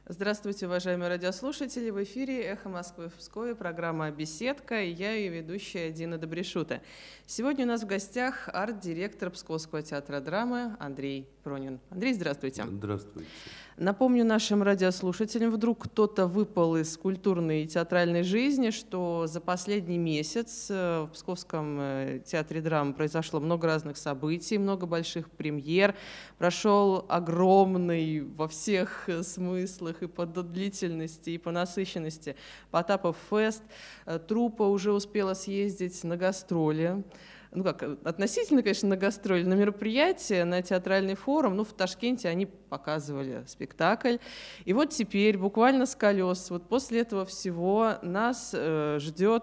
Здравствуйте, уважаемые радиослушатели! В эфире «Эхо Москвы» в Пскове, программа «Беседка», и я ее ведущая Дина Добришута. Сегодня у нас в гостях арт-директор Псковского театра драмы Андрей Пронин. Андрей, здравствуйте. Здравствуйте. Напомню нашим радиослушателям, вдруг кто-то выпал из культурной и театральной жизни, что за последний месяц в Псковском театре драмы произошло много разных событий, много больших премьер. Прошел огромный во всех смыслах и по длительности, и по насыщенности Потапов фест. Труппа уже успела съездить на гастроли. Ну как, относительно, конечно, на гастроли, на мероприятие, на театральный форум. Ну, в Ташкенте они показывали спектакль. И вот теперь, буквально с колес, вот после этого всего нас ждет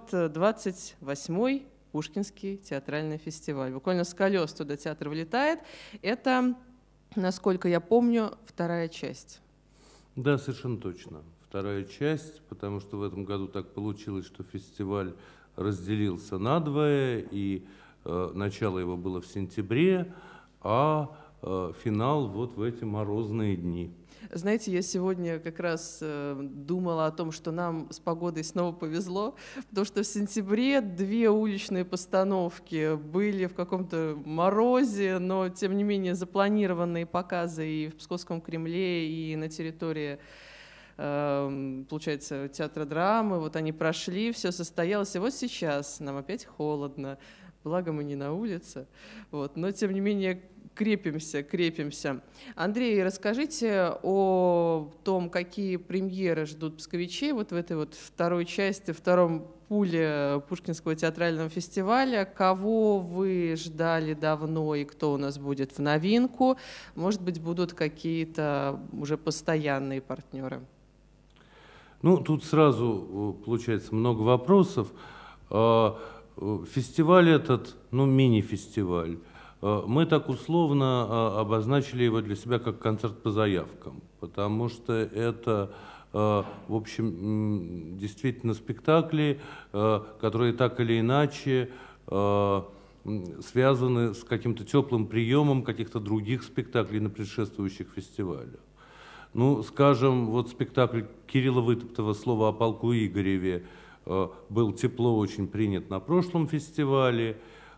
28-й Пушкинский театральный фестиваль. Буквально с колес туда театр влетает. Это, насколько я помню, вторая часть. Да, совершенно точно. Вторая часть, потому что в этом году так получилось, что фестиваль разделился надвое, и начало его было в сентябре, а финал вот в эти морозные дни. Знаете, я сегодня как раз думала о том, что нам с погодой снова повезло, потому что в сентябре 2 уличные постановки были в каком-то морозе, но тем не менее запланированные показы и в Псковском Кремле, и на территории, получается, театра драмы. Вот они прошли, все состоялось. И вот сейчас нам опять холодно. Благо мы не на улице, вот, но тем не менее крепимся. Андрей, расскажите о том, какие премьеры ждут псковичей вот в этой вот второй части, втором пуле Пушкинского театрального фестиваля. Кого вы ждали давно и кто у нас будет в новинку? Может быть, будут какие-то уже постоянные партнеры? Ну, тут сразу получается много вопросов. Фестиваль этот, ну, мини-фестиваль, мы так условно обозначили его для себя как концерт по заявкам, потому что это, в общем, действительно спектакли, которые так или иначе связаны с каким-то теплым приемом каких-то других спектаклей на предшествующих фестивалях. Ну, скажем, вот спектакль Кирилла Вытоптова «Слово о полку Игореве» был тепло очень принят на прошлом фестивале,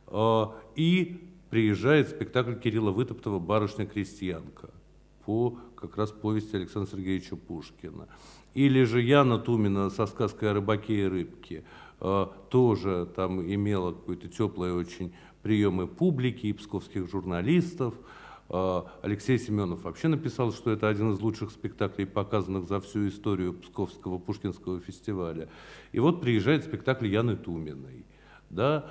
и приезжает спектакль Кирилла Вытоптова «Барышня-крестьянка» по как раз повести Александра Сергеевича Пушкина. Или же Яна Тумина со сказкой о рыбаке и рыбке тоже там имела какой-то теплый очень приемы публики и псковских журналистов. Алексей Семенов вообще написал, что это один из лучших спектаклей, показанных за всю историю Псковского Пушкинского фестиваля. И вот приезжает спектакль Яны Туминой. Да?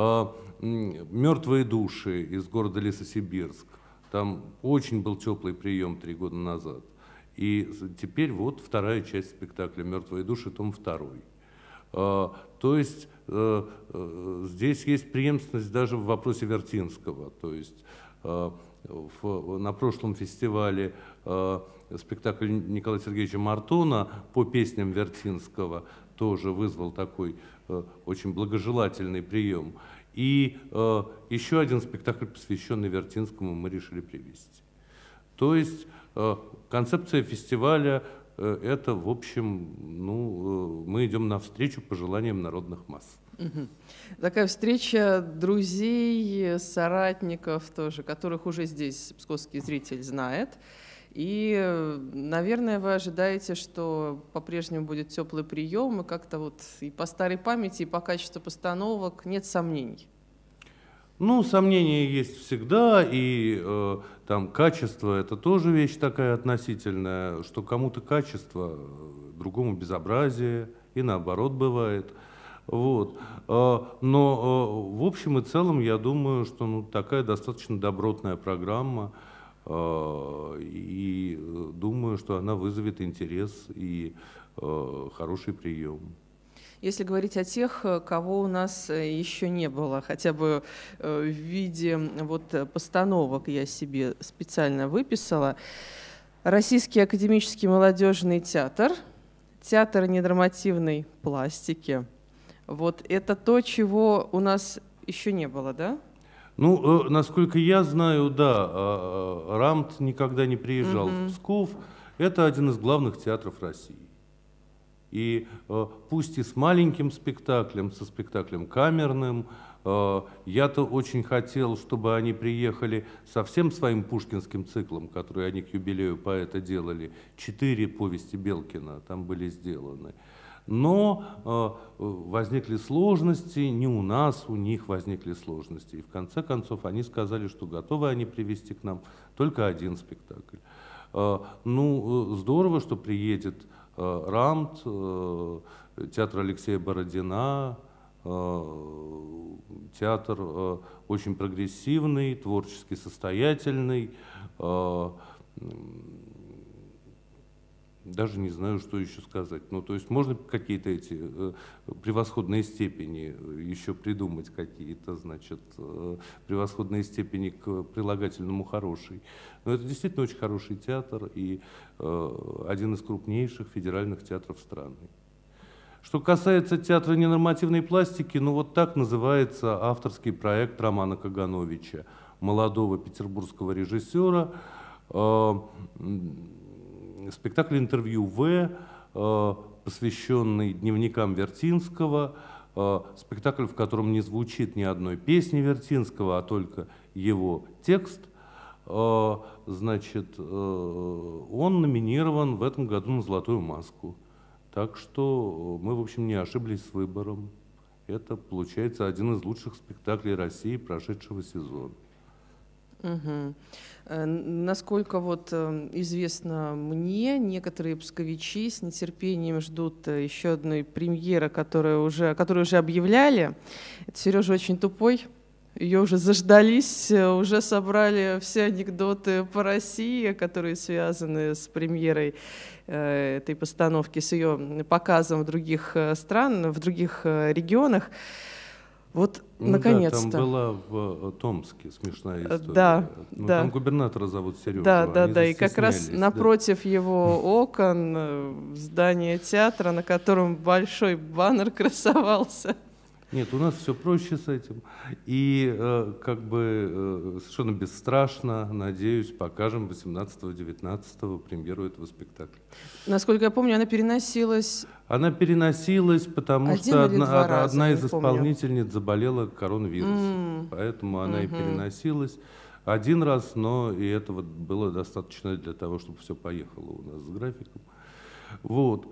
«Мертвые души» из города Лесосибирск. Там очень был теплый прием 3 года назад. И теперь вот вторая часть спектакля «Мертвые души», том 2. То есть здесь есть преемственность даже в вопросе Вертинского. То есть на прошлом фестивале спектакль Николая Сергеевича Мартона по песням Вертинского тоже вызвал такой очень благожелательный прием. И еще один спектакль, посвященный Вертинскому, мы решили привести. То есть концепция фестиваля это, в общем, ну, мы идем навстречу пожеланиям народных масс. Такая встреча друзей, соратников тоже, которых уже здесь псковский зритель знает. И, наверное, вы ожидаете, что по-прежнему будет теплый прием, и как-то вот и по старой памяти, и по качеству постановок нет сомнений. Ну, сомнения есть всегда, и там качество – это тоже вещь такая относительная, что кому-то качество, другому безобразие, и наоборот бывает. Вот. Но в общем и целом я думаю, что ну, такая достаточно добротная программа, и думаю, что она вызовет интерес и хороший прием. Если говорить о тех, кого у нас еще не было, хотя бы в виде вот постановок я себе специально выписала. Российский академический молодежный театр, театр ненормативной пластики. Вот это то, чего у нас еще не было, да? Ну, насколько я знаю, да, РАМТ никогда не приезжал в Псков. Это один из главных театров России. И пусть и с маленьким спектаклем, со спектаклем камерным, я-то очень хотел, чтобы они приехали со всем своим пушкинским циклом, который они к юбилею поэта делали. 4 повести Белкина там были сделаны. Но возникли сложности, не у нас, у них возникли сложности. И в конце концов они сказали, что готовы они привезти к нам только один спектакль. Ну, здорово, что приедет РАМТ, театр Алексея Бородина, театр очень прогрессивный, творчески состоятельный. Даже не знаю, что еще сказать. Ну, то есть можно какие-то эти превосходные степени еще придумать, какие-то, значит, превосходные степени к прилагательному «хороший». Но это действительно очень хороший театр и один из крупнейших федеральных театров страны. Что касается театра ненормативной пластики, ну вот так называется авторский проект Романа Кагановича, молодого петербургского режиссера. Спектакль «Интервью В», посвященный дневникам Вертинского, спектакль, в котором не звучит ни одной песни Вертинского, а только его текст. Значит, он номинирован в этом году на «Золотую маску». Так что мы, в общем, не ошиблись с выбором. Это, получается, один из лучших спектаклей России прошедшего сезона. Угу. Насколько вот известно мне, некоторые псковичи с нетерпением ждут еще одной премьеры, которую уже объявляли. Это «Сережа очень тупой». Ее уже заждались, уже собрали все анекдоты по России, которые связаны с премьерой этой постановки, с ее показом в других странах, в других регионах. Вот, ну, наконец-то. Да, там была в Томске смешная история. Да, ну, да. Там губернатора зовут Сережа. Да, и как раз напротив его окон здание театра, на котором большой баннер красовался. Нет, у нас все проще с этим. И как бы совершенно бесстрашно, надеюсь, покажем 18-19 премьеру этого спектакля. Насколько я помню, она переносилась... Она переносилась, потому что одна из исполнительниц заболела коронавирусом. Поэтому она и переносилась один раз, но и этого было достаточно для того, чтобы все поехало у нас с графиком. Вот.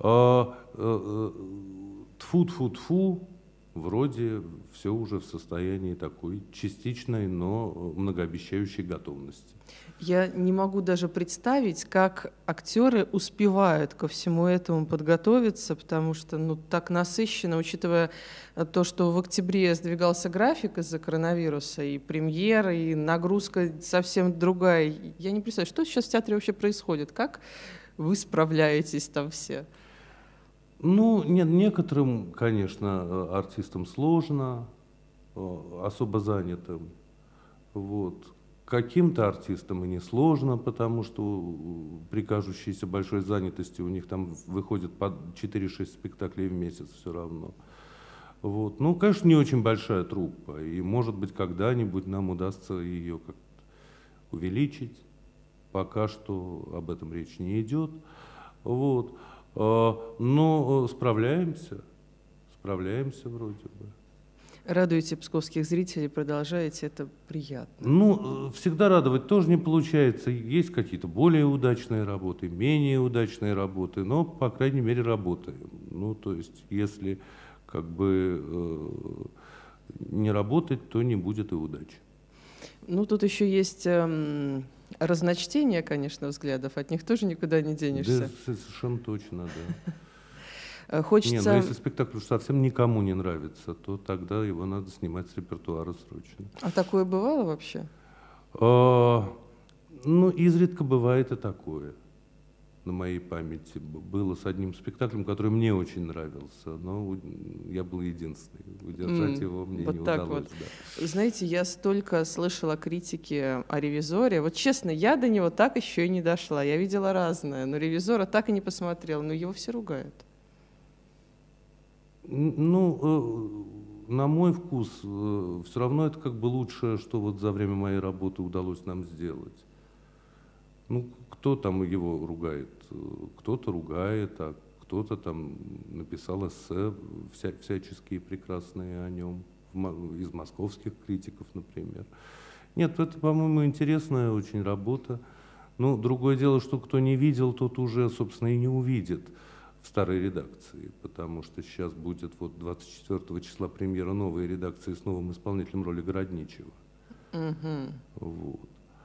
Тфу-тфу-тфу. Вроде все уже в состоянии такой частичной, но многообещающей готовности. Я не могу даже представить, как актеры успевают ко всему этому подготовиться, потому что так насыщенно, учитывая то, что в октябре сдвигался график из-за коронавируса, и премьера, и нагрузка совсем другая. Я не представляю, что сейчас в театре вообще происходит, как вы справляетесь там все? Ну, нет, некоторым, конечно, артистам сложно, особо занятым. Вот. Каким-то артистам и не сложно, потому что при кажущейся большой занятости у них там выходит по 4-6 спектаклей в месяц все равно. Вот. Ну, конечно, не очень большая труппа, и, может быть, когда-нибудь нам удастся ее как-то увеличить. Пока что об этом речь не идет. Вот. Но справляемся вроде бы. Радуете псковских зрителей, продолжаете, это приятно. Ну, всегда радовать тоже не получается. Есть какие-то более удачные работы, менее удачные работы, но, по крайней мере, работаем. Ну, то есть, если как бы не работать, то не будет и удачи. Ну, тут еще есть разночтение, конечно, взглядов, от них тоже никуда не денешься. Да, совершенно точно, да. Хочется... Не, но если спектакль уж совсем никому не нравится, то тогда его надо снимать с репертуара срочно. А такое бывало вообще? Ну, изредка бывает и такое. На моей памяти было с одним спектаклем, который мне очень нравился, но я был единственный. Удержать его мне вот не так удалось. Вот. Да. Знаете, я столько слышала критики о «Ревизоре». Вот честно, я до него так еще и не дошла. Я видела разное, но «Ревизора» так и не посмотрела. Но его все ругают. Ну, на мой вкус, все равно это как бы лучшее, что вот за время моей работы удалось нам сделать. Ну, кто там его ругает? Кто-то ругает, а кто-то там написал эссе всяческие прекрасные о нем, из московских критиков, например. Нет, это, по-моему, интересная очень работа. Ну, другое дело, что кто не видел, тот уже, собственно, и не увидит в старой редакции, потому что сейчас будет вот 24 числа премьера новой редакции с новым исполнителем роли Городничева. Вот.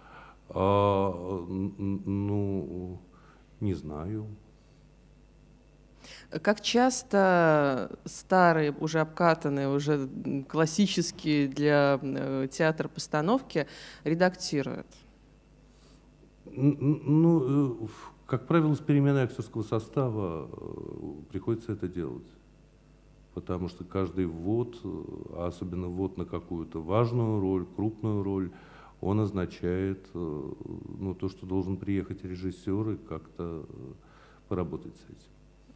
Ну, не знаю. Как часто старые, уже обкатанные, уже классические для театра постановки редактируют? Ну, как правило, с переменой актерского состава приходится это делать. Потому что каждый ввод, а особенно ввод на какую-то важную роль, крупную роль, он означает ну, то, что должен приехать режиссер и как-то поработать с этим.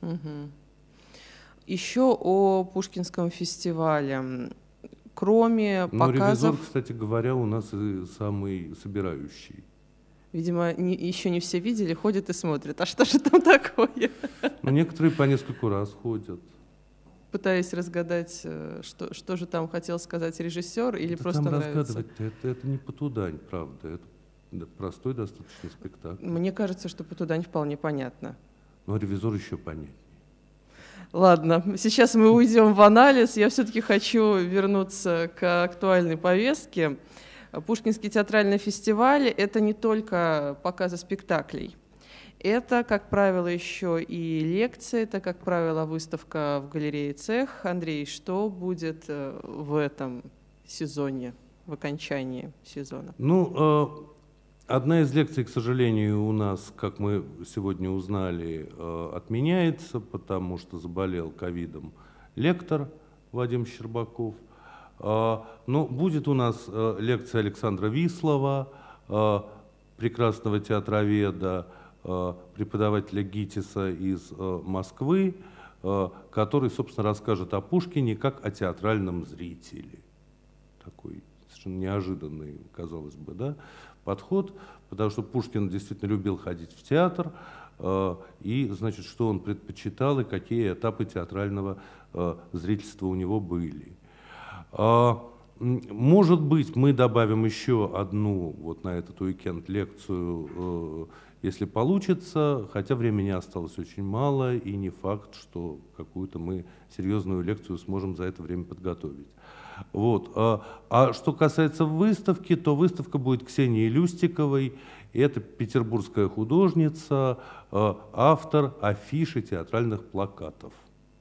Еще о Пушкинском фестивале. Кроме показов... Ревизор, кстати говоря, у нас и самый собирающий. Видимо, еще не все видели, ходят и смотрят. А что же там такое? Ну, некоторые по нескольку раз ходят. Пытаясь разгадать, что же там хотел сказать режиссер, или да просто там нравится? Разгадывать это не потудань, правда. Это простой достаточно спектакль. Мне кажется, что потудань вполне понятно. Но ревизор еще понятнее. Ладно, сейчас мы уйдем в анализ. Я все-таки хочу вернуться к актуальной повестке. Пушкинский театральный фестиваль – это не только показы спектаклей. Это, как правило, еще и лекции, это, как правило, выставка в галерее «Цех». Андрей, что будет в этом сезоне, в окончании сезона? Ну, одна из лекций, к сожалению, у нас, как мы сегодня узнали, отменяется, потому что заболел ковидом лектор Вадим Щербаков. Но будет у нас лекция Александра Вислова, прекрасного театроведа, преподавателя ГИТИСа из Москвы, который, собственно, расскажет о Пушкине как о театральном зрителе. Такой совершенно неожиданный, казалось бы, да, подход, потому что Пушкин действительно любил ходить в театр, и, значит, что он предпочитал и какие этапы театрального зрительства у него были. Может быть, мы добавим еще одну вот на этот уикенд лекцию, если получится, хотя времени осталось очень мало, и не факт, что какую-то мы серьезную лекцию сможем за это время подготовить. Вот. А что касается выставки, то выставка будет Ксении Люстиковой. Это петербургская художница, автор афиши театральных плакатов.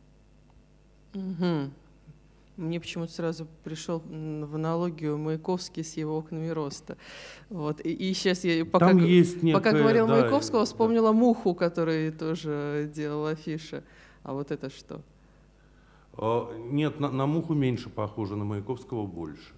Мне почему-то сразу пришел в аналогию Маяковский с его «Окнами роста». Вот. И сейчас я, пока говорил да, Маяковского, вспомнила Муху, который тоже делал афиши. А вот это что? Нет, на Муху меньше похоже, на Маяковского больше.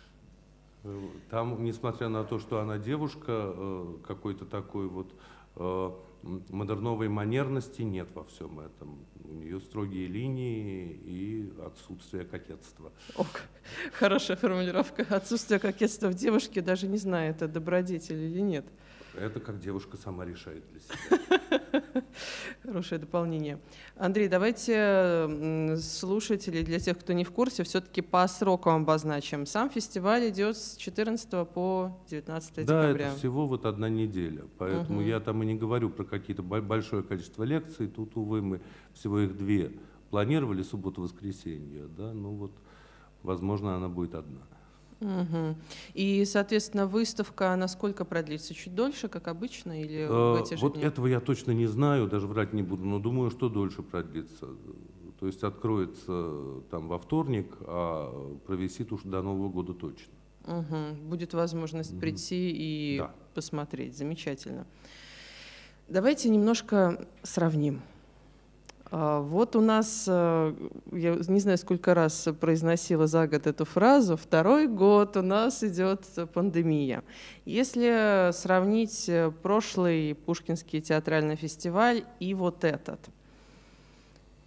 Там, несмотря на то, что она девушка, какой-то такой вот модерновой манерности нет во всем этом. У нее строгие линии и отсутствие кокетства. Хорошая формулировка. Отсутствие кокетства в девушке, даже не знаю, это добродетель или нет. Это как девушка сама решает для себя. Хорошее дополнение. Андрей, давайте слушателей, для тех, кто не в курсе, все-таки по срокам обозначим. Сам фестиваль идет с 14 по 19 декабря. Да, это всего вот одна неделя. Поэтому я там и не говорю про какие-то большое количество лекций. Тут, увы, мы всего их 2 планировали, субботу-воскресенье. Да? Ну вот, возможно, она будет одна. И, соответственно, выставка насколько продлится? Чуть дольше, как обычно, или в эти же вот дни? этого я точно не знаю, даже врать не буду, но думаю, что дольше продлится. То есть откроется там во вторник, а провисит уж до Нового года точно. Будет возможность прийти и посмотреть. Замечательно. Давайте немножко сравним. Вот у нас, я не знаю, сколько раз произносила за год эту фразу, 2-й год у нас идет пандемия. Если сравнить прошлый Пушкинский театральный фестиваль и вот этот,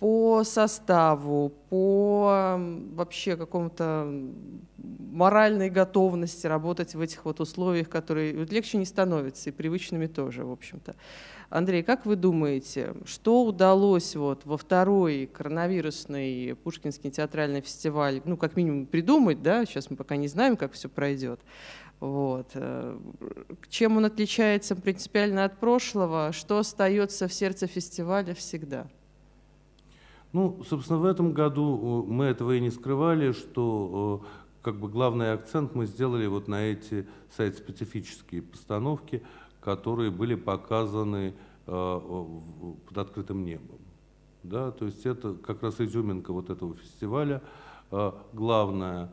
по составу, по вообще какому-то моральной готовности работать в этих вот условиях, которые вот легче не становятся, и привычными тоже, в общем-то. Андрей, как вы думаете, что удалось вот во второй коронавирусный Пушкинский театральный фестиваль, ну, как минимум, придумать, да, сейчас мы пока не знаем, как все пройдет, вот. Чем он отличается принципиально от прошлого, что остается в сердце фестиваля всегда? Ну, собственно, в этом году мы этого и не скрывали, что как бы главный акцент мы сделали вот на эти сайт-специфические постановки, которые были показаны под открытым небом. Да, то есть это как раз изюминка вот этого фестиваля главная.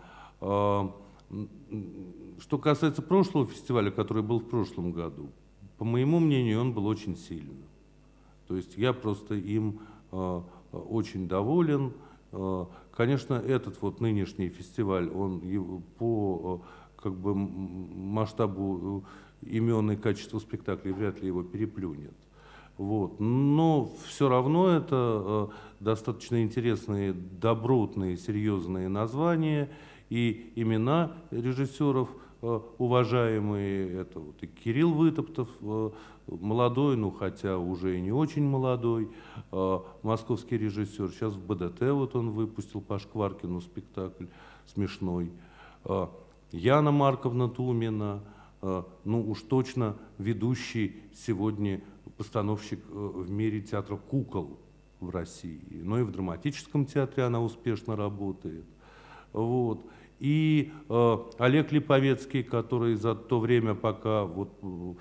Что касается прошлого фестиваля, который был в прошлом году, по моему мнению, он был очень сильным. То есть я просто им очень доволен. Конечно, этот вот нынешний фестиваль, он по как бы масштабу имен и качеству спектаклей вряд ли его переплюнет. Вот. Но все равно это достаточно интересные, добротные, серьезные названия и имена режиссеров уважаемые. Это вот и Кирилл Вытоптов, молодой, ну хотя уже и не очень молодой, московский режиссер. Сейчас в БДТ вот он выпустил по Шкваркину спектакль смешной. Яна Марковна Тумина, ну уж точно ведущий сегодня постановщик в мире театра кукол в России. Но и в драматическом театре она успешно работает. Вот. И Олег Липовецкий, который за то время, пока вот,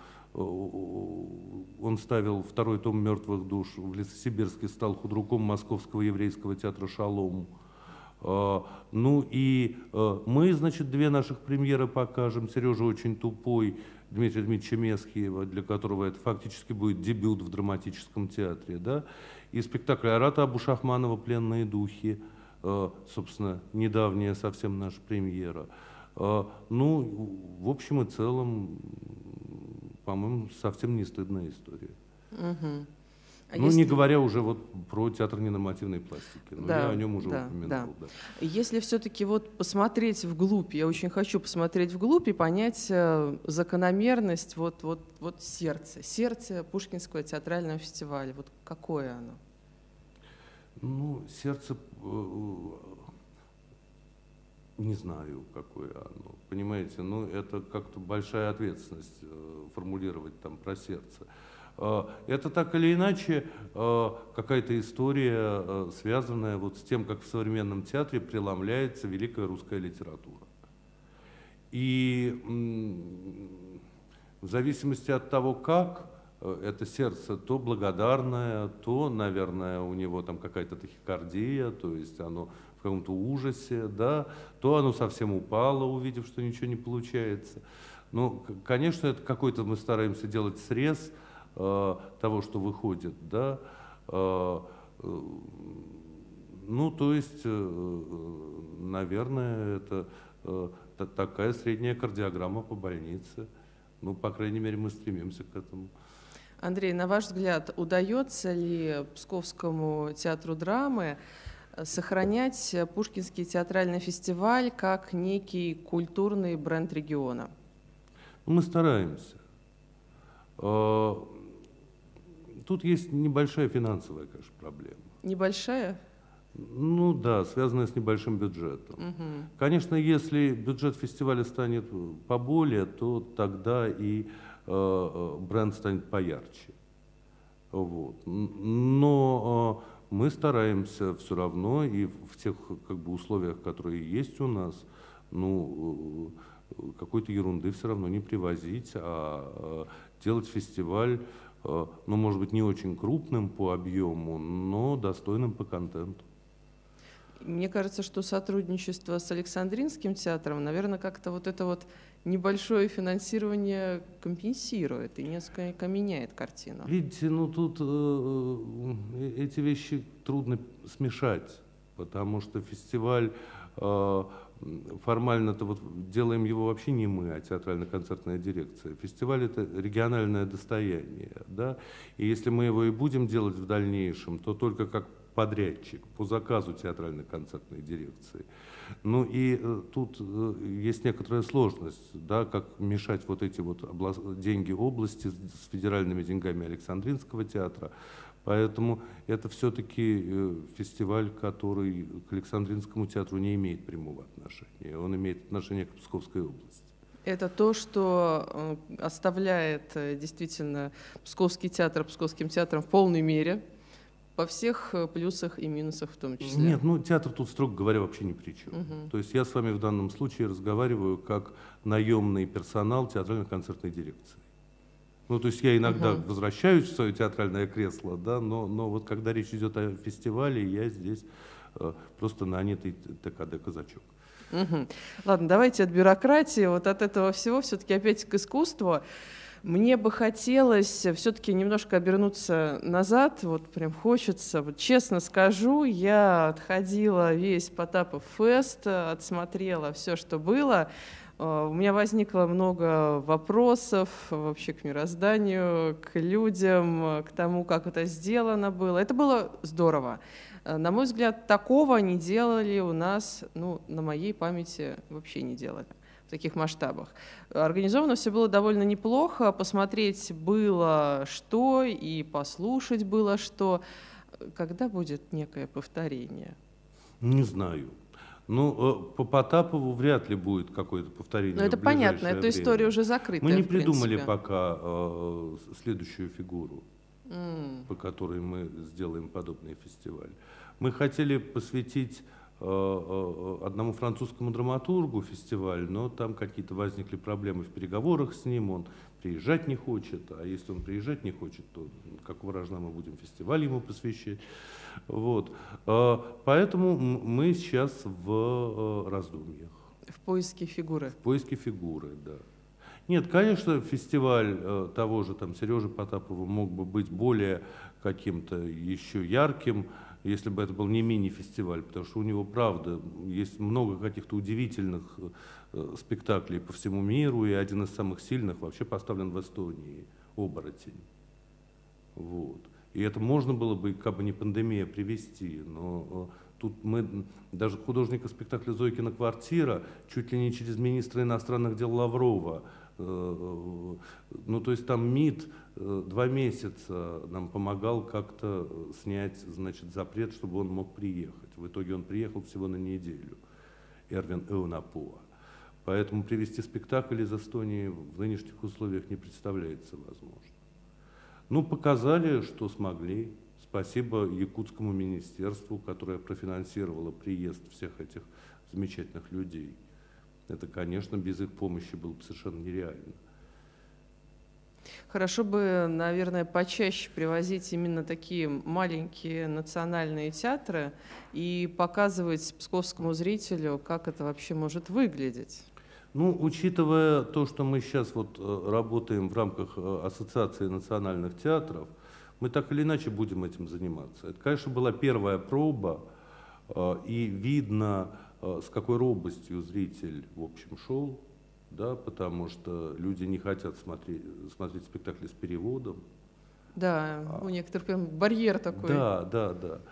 он ставил второй том «Мертвых душ» в Лесосибирске, стал худруком Московского еврейского театра «Шалом». Ну и мы, значит, две наших премьеры покажем. Сережа очень тупой, Дмитрия Дмитриевича Месхиева, для которого это фактически будет дебют в драматическом театре. Да? И спектакль Арата Абушахманова «Пленные духи», собственно, недавняя совсем наша премьера. Ну, в общем и целом, по-моему, совсем не стыдная история. Угу. Ну, не говоря уже вот про театр ненормативной пластики, но да, я о нем уже да, упомянул. Да. Да. Если все-таки вот посмотреть вглубь, я очень хочу посмотреть вглубь и понять закономерность вот сердце Пушкинского театрального фестиваля, вот какое оно? Ну, сердце, не знаю, какое оно, понимаете, ну, это как-то большая ответственность формулировать там про сердце. Это так или иначе какая-то история, связанная вот с тем, как в современном театре преломляется великая русская литература. И в зависимости от того, как это сердце, то благодарное, то, наверное, у него там какая-то тахикардия, то есть оно в каком-то ужасе, да, то оно совсем упало, увидев, что ничего не получается. Ну, конечно, это какой-то мы стараемся делать срез того, что выходит, да, ну, то есть, наверное, это такая средняя кардиограмма по больнице, ну, по крайней мере, мы стремимся к этому. Андрей, на ваш взгляд, удается ли Псковскому театру драмы сохранять Пушкинский театральный фестиваль как некий культурный бренд региона? Мы стараемся. Тут есть небольшая финансовая, конечно, проблема. Небольшая? Ну да, связанная с небольшим бюджетом. Угу. Конечно, если бюджет фестиваля станет поболее, то тогда и бренд станет поярче. Вот. Но мы стараемся все равно и в тех как бы, условиях, которые есть у нас, ну, какой-то ерунды все равно не привозить, а делать фестиваль, ну, может быть, не очень крупным по объему, но достойным по контенту. Мне кажется, что сотрудничество с Александринским театром, наверное, как-то вот это вот небольшое финансирование компенсирует и несколько меняет картину. Видите, ну тут эти вещи трудно смешать, потому что фестиваль формально-то вот делаем его вообще не мы, а театрально-концертная дирекция. Фестиваль — это региональное достояние, да, и если мы его и будем делать в дальнейшем, то только как подрядчик по заказу театрально-концертной дирекции. Ну и тут есть некоторая сложность, да, как мешать вот эти вот деньги области с федеральными деньгами Александринского театра. Поэтому это все-таки фестиваль, который к Александринскому театру не имеет прямого отношения. Он имеет отношение к Псковской области. Это то, что оставляет действительно Псковский театр Псковским театром в полной мере, по всех плюсах и минусах в том числе. Нет, ну театр тут, строго говоря, вообще ни при чем. То есть я с вами в данном случае разговариваю как наемный персонал театрально-концертной дирекции. Ну, то есть я иногда возвращаюсь в свое театральное кресло, да, но вот когда речь идет о фестивале, я здесь просто нанятый ТКД-казачок. Ладно, давайте от бюрократии, вот от этого всего все-таки опять к искусству. Мне бы хотелось все-таки немножко обернуться назад, вот прям хочется. Вот честно скажу, я отходила весь Потапов фест, отсмотрела все, что было. У меня возникло много вопросов вообще к мирозданию, к людям, к тому, как это сделано было. Это было здорово. На мой взгляд, такого не делали у нас, ну, на моей памяти вообще не делали в таких масштабах. Организовано все было довольно неплохо, посмотреть было что и послушать было что. Когда будет некое повторение? Не знаю. Ну, по Потапову вряд ли будет какое-то повторение. Но это понятно, эта история уже закрыта. Мы не придумали пока следующую фигуру, по которой мы сделаем подобный фестиваль. Мы хотели посвятить одному французскому драматургу фестиваль, но там какие-то возникли проблемы в переговорах с ним, он приезжать не хочет, а если он приезжать не хочет, то какого рожна мы будем фестиваль ему посвящать. Вот. Поэтому мы сейчас в раздумьях. В поиске фигуры. В поиске фигуры, да. Нет, конечно, фестиваль того же там Сережи Потапова мог бы быть более каким-то еще ярким, если бы это был не мини-фестиваль, потому что у него, правда, есть много каких-то удивительных спектаклей по всему миру, и один из самых сильных вообще поставлен в Эстонии «Оборотень». Вот. И это можно было бы, как бы не пандемия, привести, но тут мы, даже художника спектакля «Зойкина квартира» чуть ли не через министра иностранных дел Лаврова, ну то есть там МИД 2 месяца нам помогал как-то снять, значит, запрет, чтобы он мог приехать. В итоге он приехал всего на неделю, Эрвин Эунапуа. Поэтому привести спектакль из Эстонии в нынешних условиях не представляется возможным. Ну, показали, что смогли. Спасибо Якутскому министерству, которое профинансировало приезд всех этих замечательных людей. Это, конечно, без их помощи было бы совершенно нереально. Хорошо бы, наверное, почаще привозить именно такие маленькие национальные театры и показывать псковскому зрителю, как это вообще может выглядеть. Ну, учитывая то, что мы сейчас вот работаем в рамках Ассоциации национальных театров, мы так или иначе будем этим заниматься. Это, конечно, была первая проба, и видно, с какой робостью зритель, в общем, шел, да, потому что люди не хотят смотреть спектакли с переводом. Да, у некоторых прям барьер такой. Да.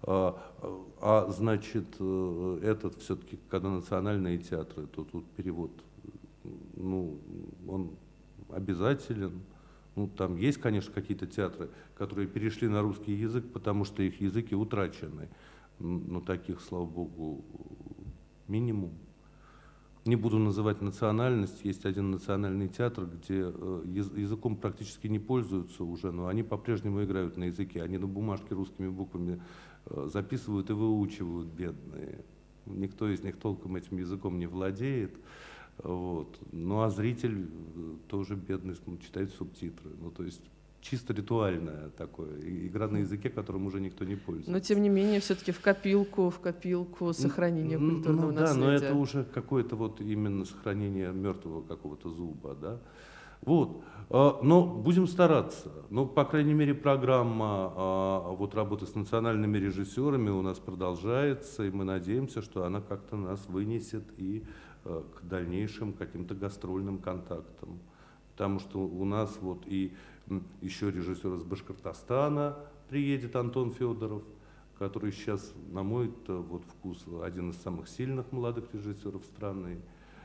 Значит, этот все-таки, когда национальные театры, то тут перевод, ну, он обязателен. Ну, там есть, конечно, какие-то театры, которые перешли на русский язык, потому что их языки утрачены. Но таких, слава богу, минимум. Не буду называть национальность. Есть один национальный театр, где языком практически не пользуются уже, но они по-прежнему играют на языке. Они на бумажке русскими буквами записывают и выучивают, бедные. Никто из них толком этим языком не владеет. Вот. Ну а зритель тоже бедный, читает субтитры. Ну, то есть чисто ритуальная такое, игра на языке, которым уже никто не пользуется. Но тем не менее, все-таки в копилку сохранения культурного наследия. Да, но это уже какое-то вот именно сохранение мертвого какого-то зуба, да. Вот. Но будем стараться. Ну, по крайней мере, программа вот работы с национальными режиссерами у нас продолжается, и мы надеемся, что она как-то нас вынесет и к дальнейшим каким-то гастрольным контактам. Потому что у нас вот и еще режиссер из Башкортостана приедет, Антон Федоров, который сейчас, на мой вот вкус, один из самых сильных молодых режиссеров страны.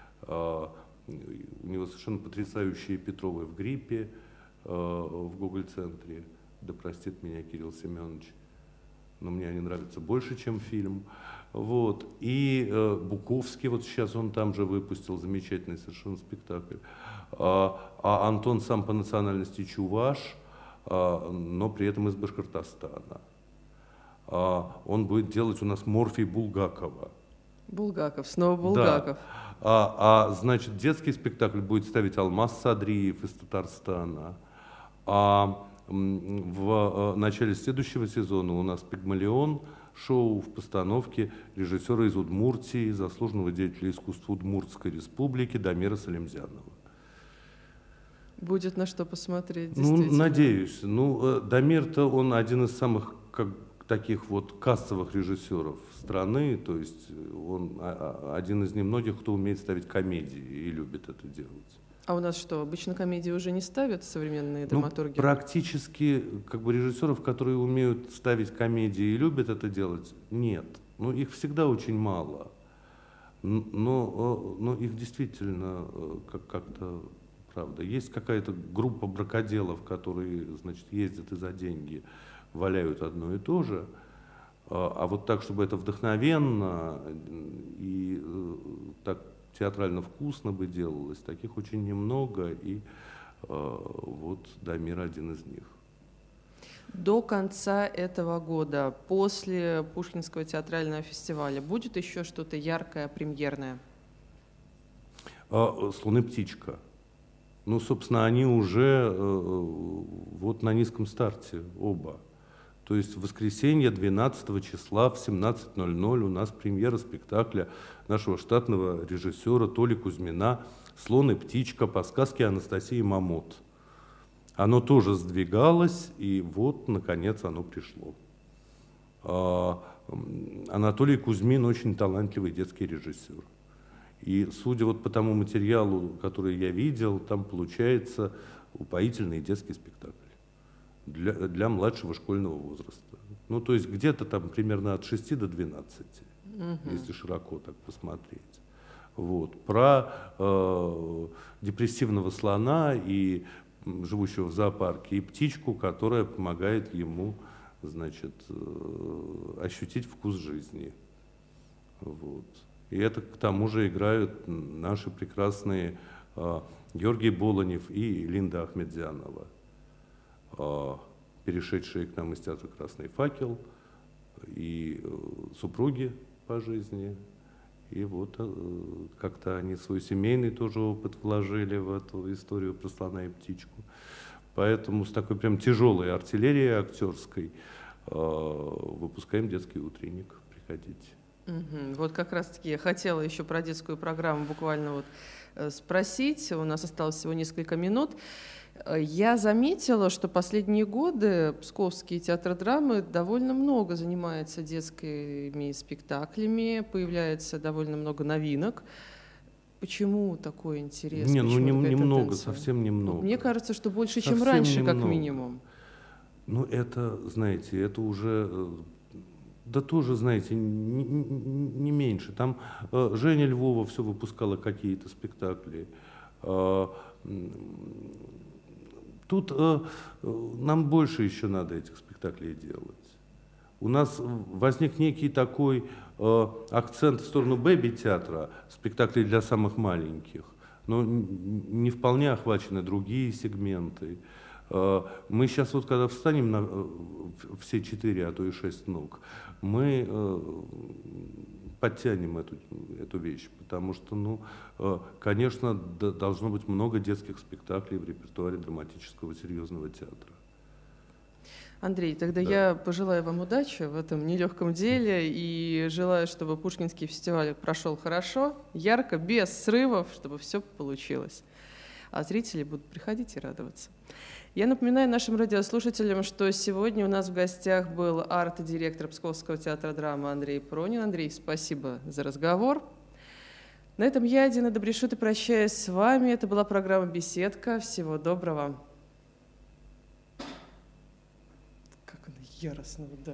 У него совершенно потрясающие Петровы в гриппе в Гоголь-центре. Да простит меня Кирилл Семенович, но мне они нравятся больше, чем фильм. Вот. И Буковский, вот сейчас он там же выпустил замечательный совершенно спектакль. А Антон сам по национальности чуваш, но при этом из Башкортостана. Он будет делать у нас Морфий Булгакова. Булгаков, снова Булгаков. Да. Значит, детский спектакль будет ставить Алмаз Садриев из Татарстана. В начале следующего сезона у нас «Пигмалион» шоу в постановке режиссера из Удмуртии, заслуженного деятеля искусства Удмуртской республики Дамира Салимзянова. Будет на что посмотреть, Ну, надеюсь. Ну, Дамир-то он один из самых таких вот кассовых режиссеров страны, то есть он один из немногих, кто умеет ставить комедии и любит это делать. А у нас что, обычно комедии уже не ставят современные драматурги? Практически как бы режиссеров, которые умеют ставить комедии и любят это делать, нет. Ну, их всегда очень мало. Но их действительно как-то, правда, есть какая-то группа бракоделов, которые, значит, ездят и за деньги валяют одно и то же. А вот так, чтобы это вдохновенно и так театрально вкусно бы делалось, таких очень немного, и вот Дамир один из них. До конца этого года, после Пушкинского театрального фестиваля, будет еще что-то яркое, премьерное? «Слон и птичка». Ну, собственно, они уже вот на низком старте оба. То есть в воскресенье 12 числа в 17:00 у нас премьера спектакля нашего штатного режиссера Толи Кузьмина «Слон и птичка» по сказке Анастасии Мамот. Оно тоже сдвигалось, и вот, наконец, оно пришло. Анатолий Кузьмин очень талантливый детский режиссер. И судя вот по тому материалу, который я видел, там получается упоительный детский спектакль для младшего школьного возраста. Ну, то есть где-то там примерно от 6 до 12, если широко так посмотреть. Вот. Про депрессивного слона и живущего в зоопарке, и птичку, которая помогает ему, значит, ощутить вкус жизни. Вот. И это к тому же играют наши прекрасные Георгий Болонев и Линда Ахмедзянова, перешедшие к нам из театра «Красный факел», и супруги по жизни. И вот как-то они свой семейный тоже опыт вложили в эту историю про слона и птичку. Поэтому с такой прям тяжелой артиллерией актерской выпускаем детский утренник. Приходите. Вот как раз-таки я хотела еще про детскую программу буквально вот спросить. У нас осталось всего несколько минут. Я заметила, что последние годы Псковский театр драмы довольно много занимается детскими спектаклями, появляется довольно много новинок. Почему такой интерес? Не, ну немного, тенденция? совсем немного. Мне кажется, что больше, совсем чем раньше, немного. как минимум. Ну это, знаете, это уже... Да тоже, знаете, не меньше. Там Женя Львова все выпускала какие-то спектакли. Тут нам больше еще надо этих спектаклей делать. У нас возник некий такой акцент в сторону бэби-театра, спектаклей для самых маленьких, но не вполне охвачены другие сегменты. Мы сейчас вот когда встанем на все 4, а то и 6 ног, мы подтянем эту вещь, потому что, ну, конечно, должно быть много детских спектаклей в репертуаре драматического серьезного театра. Андрей, тогда я пожелаю вам удачи в этом нелегком деле и желаю, чтобы Пушкинский фестиваль прошел хорошо, ярко, без срывов, чтобы все получилось. А зрители будут приходить и радоваться. Я напоминаю нашим радиослушателям, что сегодня у нас в гостях был арт-директор Псковского театра драмы Андрей Пронин. Андрей, спасибо за разговор. На этом я, Дина Добрешут, и прощаюсь с вами. Это была программа «Беседка». Всего доброго. Как она яростно.